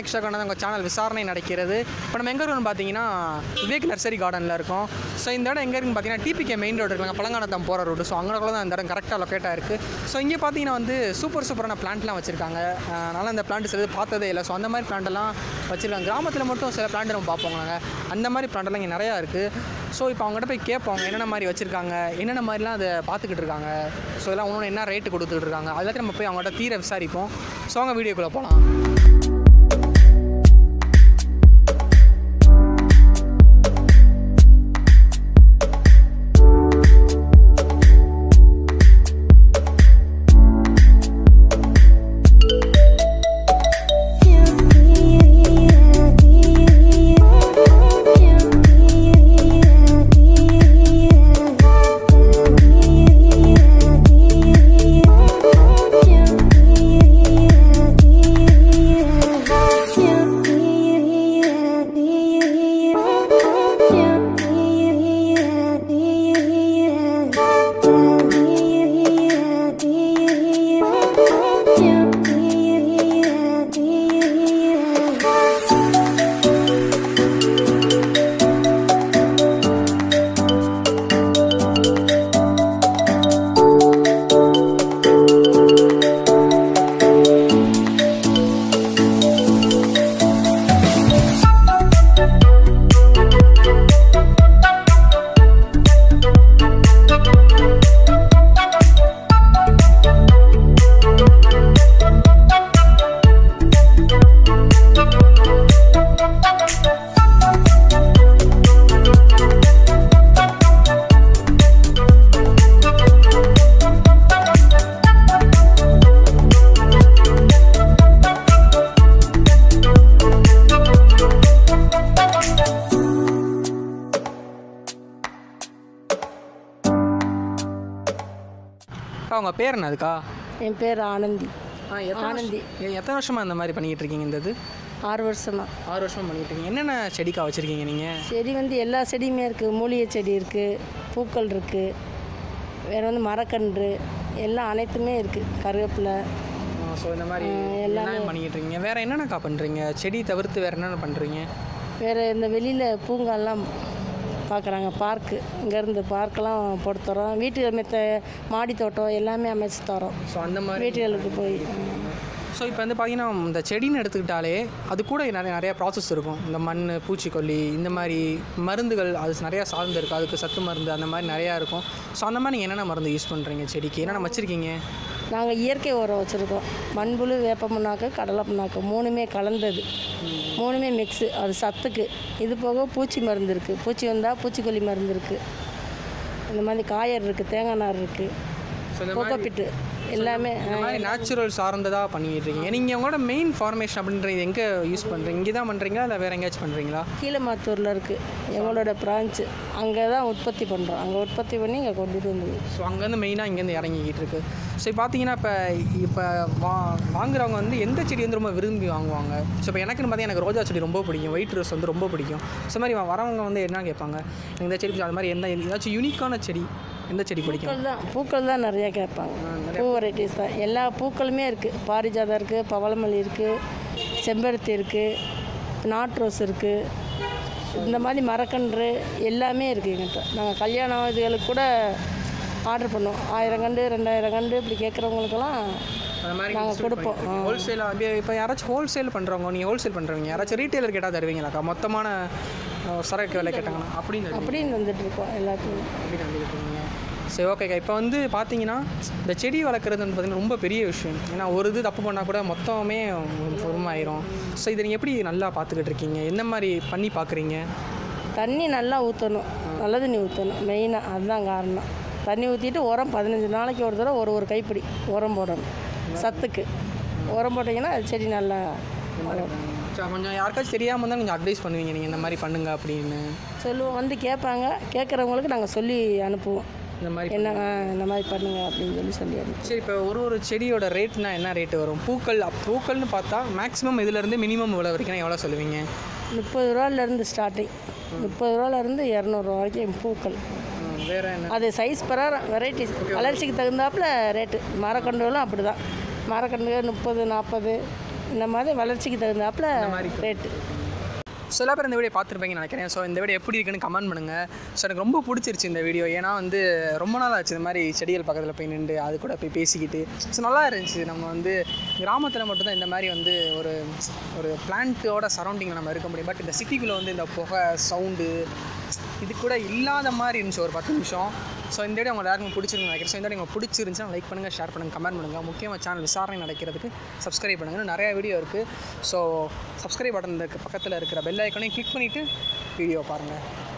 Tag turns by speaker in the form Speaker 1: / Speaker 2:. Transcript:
Speaker 1: கிஷோர் உங்கள் சேனல் விசாரணை நடக்கிறது. இப்போ நம்ம எங்கே இருக்கோம்னு பார்த்தீங்கன்னா விவேக் நர்சரி கார்டனில் இருக்கோம். ஸோ இந்த இடம் எங்கே இருக்குன்னு பார்த்தீங்கன்னா டிபிகே மெயின் ரோடு இருக்குங்க, பலங்கானத்தம் போகிற ரோடு. ஸோ அங்கே தான் இந்த இடம் கரெக்டாக லொக்கேட்டாக இருக்குது. ஸோ இங்கே பார்த்தீங்கன்னா வந்து சூப்பரான பிளான்ட்லாம் வச்சுருக்காங்க. அதனால் இந்த பிளான்ட் சிலது பார்த்ததே இல்லை. ஸோ அந்த மாதிரி பிளான்ட்டெல்லாம் வச்சுருக்காங்க. கிராமத்தில் மட்டும் சில பிளான்ட் நம்ம பார்ப்போம் நாங்கள், அந்த மாதிரி பிளான்ட்டெல்லாம் இங்கே நிறையா இருக்குது. ஸோ இப்போ அவங்ககிட்ட போய் கேட்போங்க என்னென்ன மாதிரி வச்சுருக்காங்க, என்னென்ன மாதிரிலாம் அதை பார்த்துக்கிட்டு இருக்காங்க, ஸோ இதெல்லாம் ஒன்று என்ன ரேட்டு கொடுத்துக்கிட்டு இருக்காங்க, அதெல்லாம் நம்ம போய் அவங்கள்ட்ட தீர விசாரிப்போம். ஸோ அவங்க வீடியோக்குள்ளே போகலாம். உங்கள் பேர் என்ன அதுக்கா?
Speaker 2: என் பேர் ஆனந்தி.
Speaker 1: ஆனந்தி. எத்தனை வருஷமாக இந்த மாதிரி பண்ணிக்கிட்டு இருக்கீங்க? இந்த இது
Speaker 2: 6 வருஷமாக.
Speaker 1: 6 வருஷமாக பண்ணிகிட்டு இருக்கீங்க. என்னென்ன செடிக்கா வச்சுருக்கீங்க நீங்கள்?
Speaker 2: செடி வந்து எல்லா செடியுமே இருக்குது. மூலிகை செடி இருக்குது, பூக்கள் இருக்குது, வேறு வந்து மரக்கன்று எல்லாம் அனைத்துமே இருக்குது, கருவேப்பிலை.
Speaker 1: ஸோ இந்த மாதிரி எல்லாமே பண்ணிக்கிட்டு இருக்கீங்க. வேறு என்னென்னக்கா பண்ணுறீங்க? செடி தவிர்த்து வேறு என்னென்ன பண்ணுறீங்க?
Speaker 2: வேறு இந்த வெளியில் பூங்காலாம் பார்க்குறாங்க, பார்க்கு, இங்கேருந்து பார்க்கெலாம் போட்டு தரோம். வீட்டு மாடி தோட்டம் எல்லாமே அமைச்சு தரோம்.
Speaker 1: ஸோ அந்த மாதிரி
Speaker 2: வீட்டுகளுக்கு போய்.
Speaker 1: ஸோ இப்போ வந்து பார்த்திங்கன்னா இந்த செடின்னு எடுத்துக்கிட்டாலே அது கூட நிறையா ப்ராசஸ் இருக்கும். இந்த மண், பூச்சிக்கொல்லி, இந்த மாதிரி மருந்துகள் அது நிறையா சார்ந்து இருக்குது. அதுக்கு சத்து மருந்து அந்த மாதிரி நிறையா இருக்கும். ஸோ அந்த மாதிரி நீங்கள் என்னென்ன மருந்து யூஸ் பண்ணுறீங்க செடிக்கு? என்னென்ன வச்சுருக்கீங்க?
Speaker 2: நாங்கள் இயற்கை உரம் வச்சுருக்கோம். மண்புழு, வேப்ப புண்ணாக்கு, கடலை புண்ணாக்கு 3மே கலந்தது, 3மே மிக்ஸு. அது சத்துக்கு. இது போக பூச்சி மருந்து இருக்குது, பூச்சி வந்தால் பூச்சிக்கொல்லி மருந்து இருக்குது. இந்த மாதிரி காயர் இருக்குது, தேங்காய் நார் இருக்குது, கோகோபிட்டு எல்லாமே
Speaker 1: நேச்சுரல் சார்ந்ததாக பண்ணிக்கிட்டு இருக்கீங்க. நீங்கள் உங்களோட மெயின் ஃபார்மேஷன் அப்படின்றது எங்கே யூஸ் பண்ணுறீங்க? இங்கே தான் பண்ணுறீங்களா இல்லை வேறு எங்கேயாச்சும் பண்ணுறீங்களா?
Speaker 2: கீழமாத்தூரில் இருக்குது எங்களோட பிரான்ச்சு. அங்கே தான் உற்பத்தி பண்ணுறோம். அங்கே உற்பத்தி பண்ணி இங்கே கொண்டுட்டு வந்து.
Speaker 1: ஸோ அங்கேருந்து மெயினாக இங்கேருந்து இறங்கிக்கிட்டு இருக்குது. ஸோ பார்த்தீங்கன்னா இப்போ வாங்குறவங்க வந்து எந்த செடி வந்து ரொம்ப விரும்பி வாங்குவாங்க? ஸோ இப்போ எனக்குன்னு பார்த்தீங்கன்னா எனக்கு ரோஜா செடி ரொம்ப பிடிக்கும், ஒயிட் ரோஸ் வந்து ரொம்ப பிடிக்கும். ஸோ மாதிரி வரவங்க வந்து என்ன கேட்பாங்க? இந்த செடி அது மாதிரி ஏதாச்சும் யூனிக்கான செடி எந்த செடி பிடிக்கும்?
Speaker 2: பூக்கள் தான் நிறையா கேட்பாங்க. பூ வெரைட்டிஸ் தான். எல்லா பூக்களுமே இருக்குது. பாரிஜாதம் இருக்குது, பவளமல்லி இருக்குது, செம்பருத்தி இருக்குது, நாட் ரோஸ் இருக்குது, இந்த மாதிரி மரக்கன்று எல்லாமே இருக்குது எங்கிட்ட. நாங்கள் கல்யாண இதுகளுக்கு கூட ஆர்டர் பண்ணுவோம். 1000 கன்று 2000 கன்று இப்படி கேட்குறவங்களுக்கெல்லாம் நாங்கள் கொடுப்போம்.
Speaker 1: ஹோல்சேலாக இப்போ யாராச்சும் ஹோல்சேல் பண்ணுறவங்க, நீங்கள் ஹோல்சேல் பண்ணுறவங்க யாராச்சும் ரீட்டெயிலர் கேட்டால் தருவீங்களாக்கா? மொத்தமான சரக்கு விலை கேட்டாங்கன்னா அப்படின்னு
Speaker 2: வந்துட்டுருக்கோம் எல்லாத்துக்கும்.
Speaker 1: அப்படின்னு வந்துட்டு இருக்கீங்க. சரி, ஓகேக்கா. இப்போ வந்து பார்த்தீங்கன்னா இந்த செடி வளர்க்குறது வந்து பார்த்திங்கன்னா ரொம்ப பெரிய விஷயம். ஏன்னா ஒரு இது தப்பு பண்ணால் கூட மொத்தமே பொறுமாயிரும். ஸோ இதை நீங்கள் எப்படி நல்லா பார்த்துக்கிட்டு இருக்கீங்க? என்ன மாதிரி பண்ணி பார்க்குறீங்க?
Speaker 2: தண்ணி நல்லா ஊற்றணும், நல்ல தண்ணி ஊற்றணும் மெயினாக. அதுதான் காரணம். தண்ணி ஊற்றிட்டு உரம் 15 நாளைக்கு ஒரு தடவை ஒரு கைப்பிடி உரம் போடணும். சத்துக்கு உரம் போட்டிங்கன்னா அது செடி நல்லா வளரும்.
Speaker 1: கொஞ்சம் யாருக்காச்சும் தெரியாமல் தான் கொஞ்சம் அட்வைஸ் பண்ணுவீங்க, நீங்கள் இந்த மாதிரி பண்ணுங்க அப்படின்னு
Speaker 2: சொல்லுவோம். வந்து கேட்பாங்க, கேட்குறவங்களுக்கு நாங்கள் சொல்லி அனுப்புவோம். இந்த மாதிரி இந்த மாதிரி பண்ணுங்க அப்படின்னு சொல்லி அனுப்புவோம்.
Speaker 1: சரி, இப்போ ஒரு செடியோட ரேட்னா என்ன ரேட்டு வரும்? பூக்கள்னு பார்த்தா மேக்ஸிமம் இதிலேருந்து மினிமம் இவ்வளோ வரைக்கும் எவ்வளோ சொல்லுவீங்க?
Speaker 2: 30 ரூபாலேருந்து ஸ்டார்டிங். 30 ரூபாலேருந்து 200 ரூபா வரைக்கும் பூக்கள்.
Speaker 1: வேறு என்ன?
Speaker 2: அது சைஸ் பிரகாரம் வெரைட்டிஸ், வளர்ச்சிக்கு தகுந்தாப்பில் ரேட்டு. மரக்கன்றுகளும் அப்படி தான். மரக்கன்று 30, 40 இந்த மாதிரி வளர்ச்சிக்கு தகுந்தாப்புல ரேட்டு.
Speaker 1: ஸோ எல்லா பேர் இந்த வீடியோ பார்த்துருப்பீங்கன்னு நினைக்கிறேன். ஸோ இந்த வீடியோ எப்படி இருக்குன்னு கமெண்ட் பண்ணுங்கள். ஸோ எனக்கு ரொம்ப பிடிச்சிருச்சு இந்த வீடியோ. ஏன்னா வந்து ரொம்ப நாள் ஆச்சு இந்த மாதிரி செடிகள் பக்கத்தில் போய் நின்று அது கூட போய் பேசிக்கிட்டு. ஸோ நல்லா இருந்துச்சு. நம்ம வந்து கிராமத்தில் மட்டும்தான் இந்த மாதிரி வந்து ஒரு பிளான்ட்டோட சரௌண்டிங்கில் நம்ம இருக்க முடியும். பட் இந்த சிட்டிக்குள்ளே வந்து இந்த புகை சவுண்டு இது கூட இல்லாத மாதிரி இருந்துச்சு ஒரு 10 நிமிஷம். ஸோ இந்த வீடியோ உங்கள் எல்லாருக்கும் பிடிச்சிருக்குன்னு நினைக்கிறேன். ஸோ இந்த வீடியோ உங்களுக்கு பிடிச்சிருந்துச்சுன்னா லைக் பண்ணுங்கள், ஷேர் பண்ணுங்கள், கமெண்ட் பண்ணுங்கள். முக்கியமாக சேனல் விசாரணை நடக்கிறதுக்கு சப்ஸ்கிரைப் பண்ணுங்கள். நிறையா வீடியோ இருக்குது. ஸோ சப்ஸ்கிரைப் பட்டன் பக்கத்தில் இருக்கிற பெல் ஐக்கானையும் கிளிக் பண்ணிவிட்டு வீடியோ பாருங்கள்.